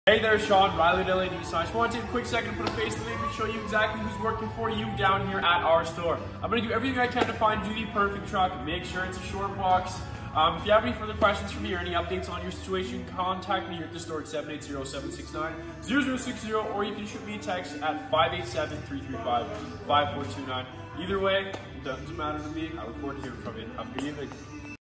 Hey there, Sean, Riley at LA Nissan. I just want to take a quick second to put a face to the name and show you exactly who's working for you down here at our store. I'm going to do everything I can to find you the perfect truck. Make sure it's a short box. If you have any further questions for me or any updates on your situation, contact me here at the store at 780-769-0060, or you can shoot me a text at 587-335-5429. Either way, it doesn't matter to me. I look forward to hearing from you. Have a good evening.